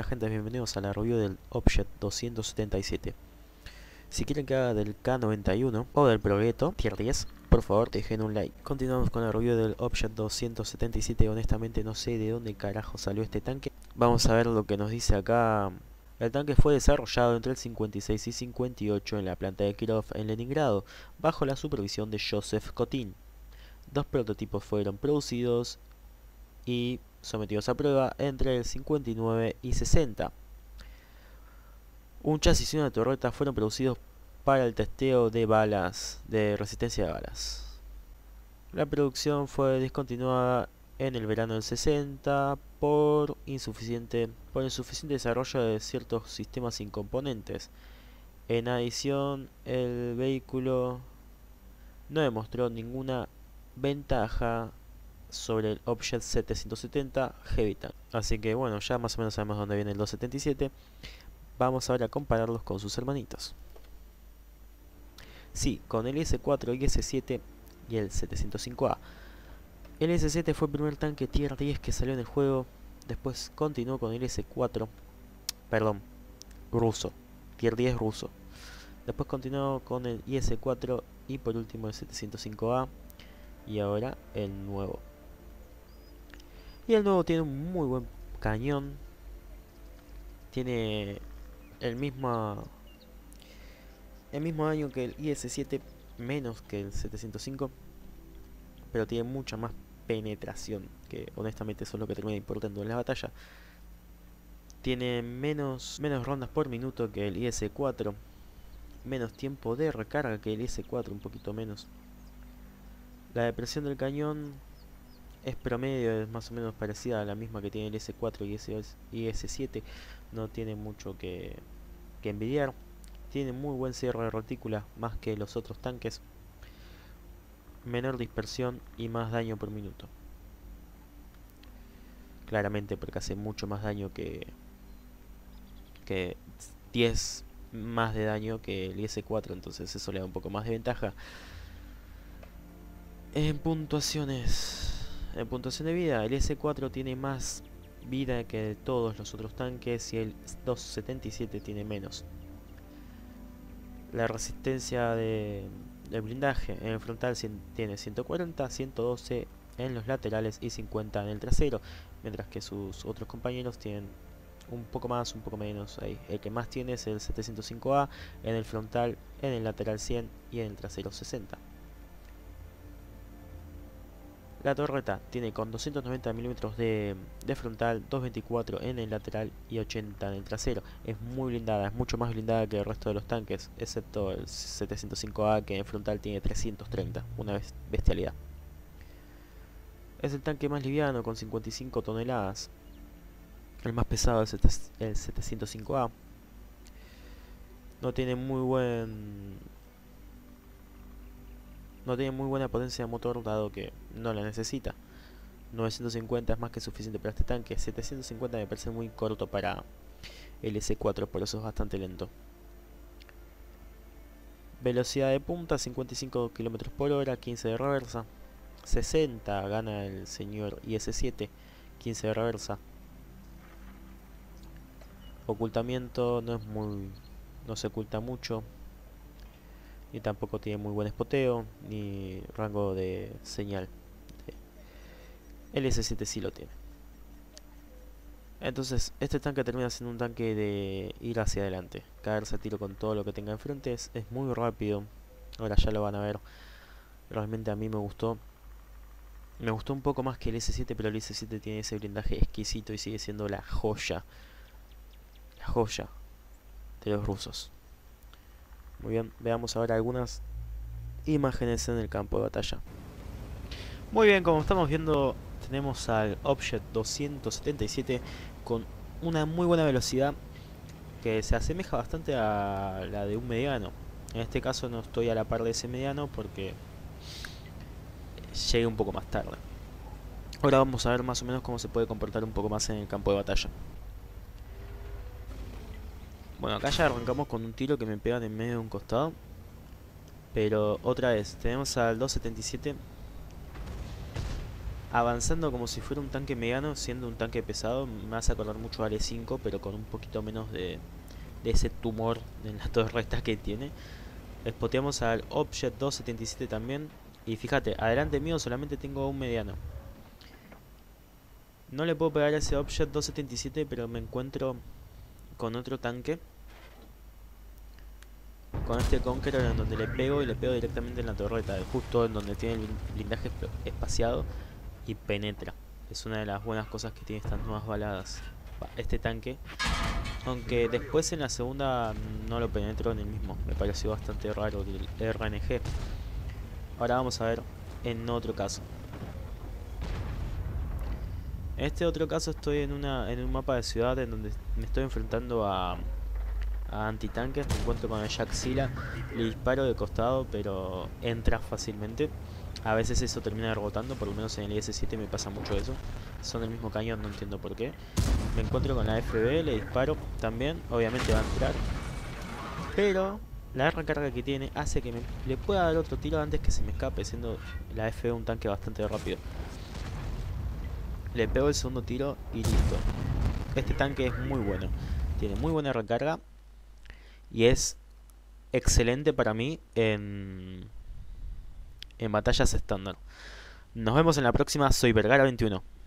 gente, bienvenidos a la review del Object 277. Si quieren que haga del K91 o del Progreto Tier 10, por favor dejen un like. Continuamos con la review del Object 277. Honestamente no sé de dónde carajo salió este tanque. Vamos a ver lo que nos dice acá. El tanque fue desarrollado entre el 56 y 58 en la planta de Kirov en Leningrado, bajo la supervisión de Joseph Kotin. Dos prototipos fueron producidos y sometidos a prueba entre el 59 y 60. Un chasis y una torreta fueron producidos para el testeo de balas, de resistencia de balas. La producción fue discontinuada en el verano del 60 por insuficiente desarrollo de ciertos sistemas sin componentes. En adición, el vehículo no demostró ninguna ventaja sobre el Object 770 Heavy Tank. Así que bueno, ya más o menos sabemos dónde viene el 277. Vamos ahora a compararlos con sus hermanitos. Sí, con el S4 y S7 y el 705A. El S7 fue el primer tanque Tier 10 que salió en el juego. Después continuó con el S4, perdón, ruso, Tier 10 ruso. Después continuó con el IS-4 y por último el 705A. Y ahora el nuevo. Y el nuevo tiene un muy buen cañón. Tiene el mismo daño que el IS-7, menos que el 705, pero tiene mucha más penetración, que honestamente eso es lo que termina importando en la batalla. Tiene menos rondas por minuto que el IS-4, menos tiempo de recarga que el IS-4, un poquito menos. La depresión del cañón es promedio, es más o menos parecida a la misma que tiene el S4 y S7. No tiene mucho que envidiar. Tiene muy buen cierre de retícula, más que los otros tanques. Menor dispersión y más daño por minuto. Claramente porque hace mucho más daño que 10 más de daño que el IS-4, entonces eso le da un poco más de ventaja. En puntuación de vida, el S4 tiene más vida que todos los otros tanques y el 277 tiene menos. La resistencia de blindaje en el frontal tiene 140, 112 en los laterales y 50 en el trasero, mientras que sus otros compañeros tienen un poco más, un poco menos ahí. El que más tiene es el 705A en el frontal, en el lateral 100 y en el trasero 60. La torreta tiene con 290 mm de frontal, 224 en el lateral y 80 en el trasero. Es muy blindada, es mucho más blindada que el resto de los tanques, excepto el 705A, que en frontal tiene 330, una bestialidad. Es el tanque más liviano, con 55 toneladas. El más pesado es el 705A. No tiene muy buena potencia de motor, dado que no la necesita. 950 es más que suficiente para este tanque. 750 me parece muy corto para el S4, por eso es bastante lento. Velocidad de punta 55 km por hora, 15 de reversa. 60 gana el señor IS-7, 15 de reversa. Ocultamiento no se oculta mucho, ni tampoco tiene muy buen spoteo ni rango de señal. El S7 sí lo tiene. Entonces este tanque termina siendo un tanque de ir hacia adelante, caerse a tiro con todo lo que tenga enfrente. Es muy rápido. Ahora ya lo van a ver. Realmente a mí me gustó un poco más que el S7, pero el S7 tiene ese blindaje exquisito y sigue siendo la joya de los rusos. Muy bien, veamos ahora algunas imágenes en el campo de batalla. Muy bien, como estamos viendo, tenemos al Object 277 con una muy buena velocidad que se asemeja bastante a la de un mediano. En este caso no estoy a la par de ese mediano porque llegué un poco más tarde. Ahora vamos a ver más o menos cómo se puede comportar un poco más en el campo de batalla. Bueno, acá ya arrancamos con un tiro que me pegan en medio de un costado. Pero otra vez, tenemos al 277 avanzando como si fuera un tanque mediano, siendo un tanque pesado. Me hace acordar mucho a L5, pero con un poquito menos de ese tumor en la torreta que tiene. Spoteamos al Object 277 también. Y fíjate, adelante mío solamente tengo un mediano. No le puedo pegar a ese Object 277, pero me encuentro con otro tanque. Con este Conqueror, en donde le pego y le pego directamente en la torreta, justo en donde tiene el blindaje espaciado, y penetra. Es una de las buenas cosas que tiene estas nuevas baladas este tanque. Aunque después en la segunda no lo penetró en el mismo. Me pareció bastante raro el RNG. Ahora vamos a ver en otro caso. En este otro caso estoy en un mapa de ciudad en donde me estoy enfrentando a antitanques. Me encuentro con el Jaxila, le disparo de costado, pero entra fácilmente. A veces eso termina rebotando, por lo menos en el IS-7 me pasa mucho eso. Son del mismo cañón, no entiendo por qué. Me encuentro con la FB, le disparo también, obviamente va a entrar. Pero la recarga que tiene hace que le pueda dar otro tiro antes que se me escape, siendo la FB un tanque bastante rápido. Le pego el segundo tiro y listo. Este tanque es muy bueno, tiene muy buena recarga y es excelente para mí en batallas estándar. Nos vemos en la próxima. Soy Vergara21.